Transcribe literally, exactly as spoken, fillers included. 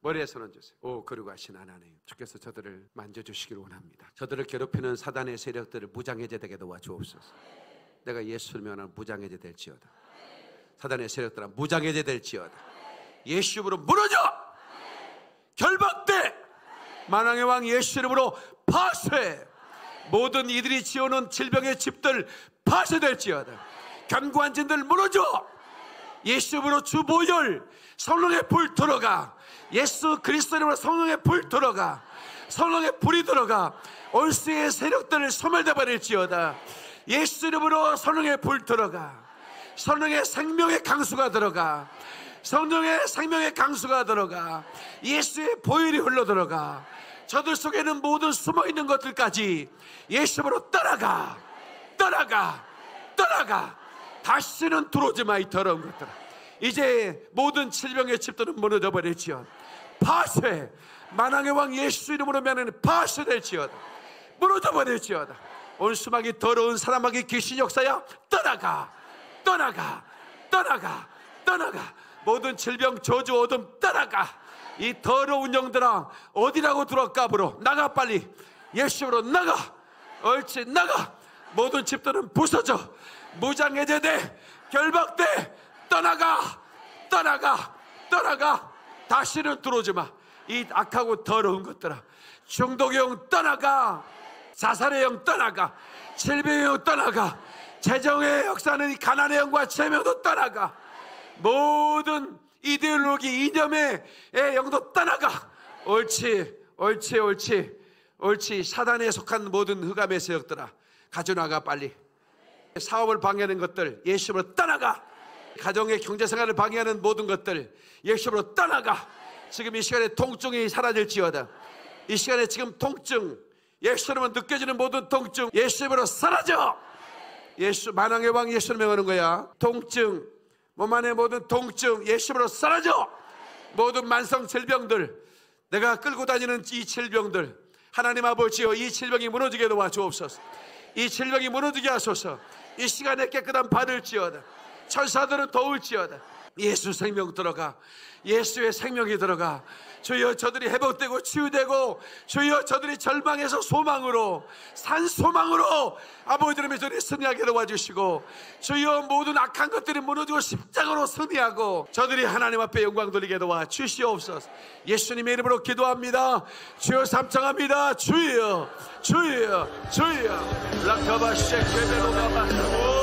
머리에 손 얹으세요. 오 거룩하신 하나님, 주께서 저들을 만져주시기를 원합니다. 저들을 괴롭히는 사단의 세력들을 무장해제되게 도와주옵소서. 내가 예수를 명하는 무장해제 될지어다. 사단의 세력들아 무장해제 될지어다. 예수 이름으로 무너져! 결박돼! 만왕의 왕 예수 이름으로 파쇄! 모든 이들이 지어놓은 질병의 집들 파쇄될지어다. 견고한 진들 무너져! 예수 이름으로 주보혈 성령의 불 들어가. 예수 그리스도 이름으로 성령의 불 들어가. 성령의 불이 들어가 올수의 세력들을 소멸돼 버릴지어다. 예수 이름으로 성령의 불 들어가. 성령의 생명의 강수가 들어가. 성령의 생명의 강수가 들어가. 예수의 보혈이 흘러 들어가. 저들 속에는 모든 숨어있는 것들까지 예수 이름으로 떠나가. 떠나가. 떠나가. 다시는 들어오지 마. 이 더러운 것들아. 이제 모든 질병의 집들은 무너져 버릴지어다. 파쇄. 만왕의 왕 예수 이름으로 면하는 파쇄될지어다. 무너져 버릴지어다. 온 수막이 더러운 사람에게 귀신 역사야 떠나가. 떠나가. 떠나가. 떠나가. 모든 질병 저주 어둠 떠나가. 이 더러운 영들아 어디라고 들어갈까? 앞으로 나가. 빨리 예수로 나가. 옳지 나가. 모든 집들은 부서져. 무장해제돼. 결박돼. 떠나가. 떠나가. 떠나가. 다시는 들어오지 마. 이 악하고 더러운 것들아. 중독의 영 떠나가. 자살의 영 떠나가. 질병의 영 떠나가. 재정의 역사는 이 가난의 영과 재명도 떠나가. 모든 이데올로기 이념의 영도 떠나가. 옳지 옳지 옳지 옳지. 사단에 속한 모든 흑암의 세력들아 가져나가. 빨리 사업을 방해하는 것들 예수로 떠나가. 가정의 경제생활을 방해하는 모든 것들 예수로 떠나가. 지금 이 시간에 통증이 사라질지어다. 이 시간에 지금 통증 예수로 느껴지는 모든 통증 예수로 사라져. 예수 만왕의 왕 예수를 명하는 거야. 통증 몸 안의 모든 통증 예수로 사라져. 모든 만성 질병들 내가 끌고 다니는 이 질병들 하나님 아버지여 이 질병이 무너지게 도와주옵소서. 이 질병이 무너지게 하소서. 이 시간에 깨끗한 받을지어다. 천사들은 더울지어다. 예수 생명 들어가. 예수의 생명이 들어가. 주여 저들이 회복되고 치유되고 주여 저들이 절망에서 소망으로 산 소망으로 아버지 이름에 저들이 승리하게 도와주시고 주여 모든 악한 것들이 무너지고 십자가로 승리하고 저들이 하나님 앞에 영광 돌리게 도와주시옵소서. 예수님의 이름으로 기도합니다. 주여 삼창합니다. 주여 주여 주여 라카바셰케베로가바